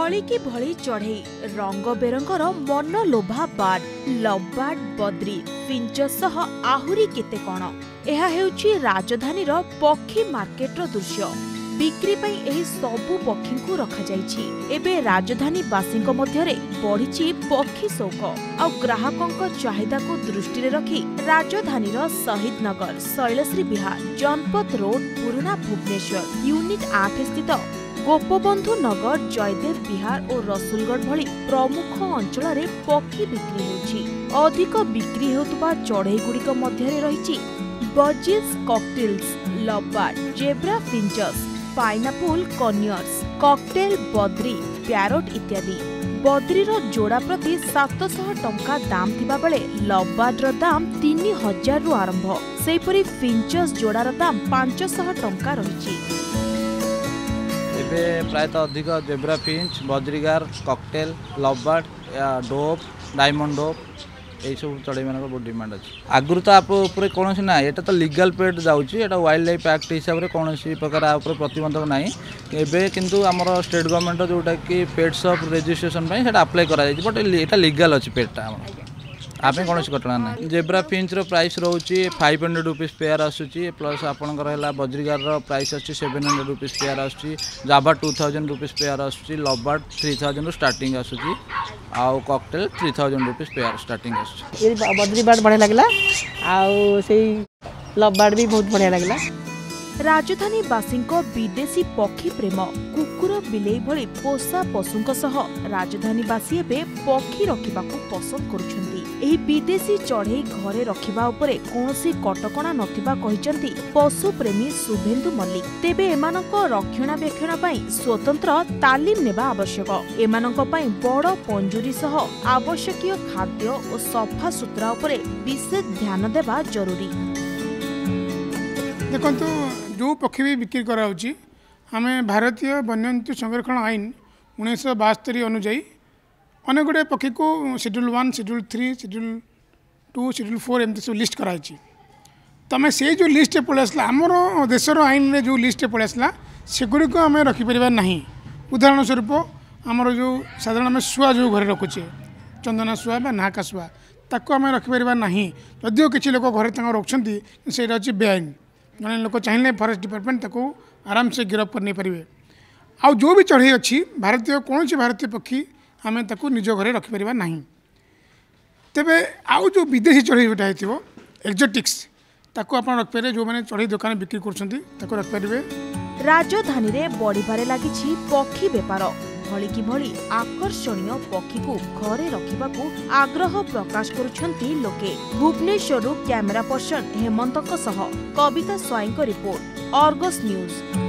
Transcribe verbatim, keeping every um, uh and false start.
भली की भली चढ़ई रंग बेरंगर मन लोभा बार्ड लवबार्ड बद्री फिंचस सह आहुरी केते कण एहा हेउची राजधानीर पक्षी मार्केटर दृश्य। बिक्री पई एही सबु पक्षी को रखा जाइछि। एबे राजधानी बासिंक मध्यरे बढ़िछि पक्षी शौक आ ग्राहकंक चाहिदा को दृष्टि रे रखी राजधानीर शहीद नगर शैलश्री विहार जनपथ रोड पुराना भुवनेश्वर यूनिट आठ स्थित गोपबंधु नगर जयदेव विहार और रसुलगढ़ भली प्रमुख अंचल रे पक्षी बिक्री होछि। अधिक बिक्री हेउतबा चढ़ई गुड़िक मध्यरे रहिछि budgies cockatiels lovebird zebra finches pineapple conures cockatiel budgie parrot इत्यादि। बद्रीर जोड़ा प्रति सात सौ टंका दाम थिबा बेले लवबार्डर दाम तीन हजार रु आरंभ। सेहिपरि फिंचस जोड़ार दाम पांच सौ टंका रहिछि। एबे प्रायतः अधिक zebra finch budgerigar cockatiel lovebird dove diamond dove यही सब चढ़ई मान बहुत डिमांड अच्छे। आगुरी तो आप कौन ना ये तो लीगल पेट जाऊँगी वाइल्ड लाइफ एक्ट हिसाब से कौन प्रकार प्रतिबंधक ना एवं किंतु आमर स्टेट गवर्नमेंट जोटा कि पेट्स ऑफ रजिस्ट्रेशन अप्लाई करा बट ये लीगल अच्छी पेटा आप कौन घटना ना। जेब्रा फिंच प्राइस रोचे फाइव हंड्रेड रुपीज पेयर आसूची प्लस आपंकर बज्रीगार प्राइस अच्छी सेवेन हंड्रेड रुपीज पेयर आसूची Java two thousand rupees pair आसूची लवबार्ड थ्री थाउजेंड स्टार्टिंग आसूची आउ cockatiel three thousand rupees pair starting आसूची। बद्रीबार्ड बढ़िया लगला आउ सेही लवबार्ड भी बहुत बढ़िया लगला। राजधानी बासिंक विदेशी पक्षी प्रेम कुकुर बिलेई भली पोषा पशुंक सह राजधानी बासी एबे पक्षी रखिबाकू पसंद करुछंती। एही विदेशी चढ़ई घरे रखिबा उपरे कोनोसी कटकणा नथिबा कहिसंती पशु प्रेमी शुभेन्दु मल्लिक। तेबे एमानक रक्षणाबेक्षण पई स्वतंत्र तालीम नेबा आवश्यक। एमानक पई बड़ पंजुरी सह आवश्यकीय खाद्य और सफा सुतरा उपरे विशेष ध्यान देबा जरूरी। देखो जो पक्षी भी बिक्री कराऊँगी आम भारतीय वन्यजंतु संरक्षण आईन उन्नीस बास्तरी अनुजाई अनेक गुड़े पक्षी को schedule one schedule three schedule two schedule four एमती सब लिस्ट कराई। तमें से जो लिस्ट पलि आसला आमर देशर आईन रे जो लिस्ट पलि आसला सेगुड़ी आम रखिपर ना। उदाहरण स्वरूप आमर जो साधारण आम शुआ जो घर रखुचे चंदना शुआ बा नाहका शुआ ताको आम रखिपर ना। जदिव किसी लोक घर रखुच्च से बेआईन जड़े लोक चाहिए फॉरेस्ट डिपार्टमेंट ताको आराम से गिरफ्त कर नहीं पारे। आउ जो भी चढ़ई अच्छी भारतीय कौन भारतीय पक्षी आम ताको निज घरे रखिपर ना। तेबे आउ जो विदेशी चढ़ई जोटा हो एक्जोटिक्स ताको आप रखिपारे जो मैंने चढ़ई दुकान बिक्री कर रखिपारे। राजधानी रे बढ़िबारे लागिछि पक्षी बेपार। भली की भली आकर्षणीय पक्षी को घरे रखिबाकू आग्रह प्रकाश करुछंती लोके। भुवनेश्वरु कैमरा पर्सन हेमंतक सह कविता स्वाईंक रिपोर्ट, अर्गस न्यूज।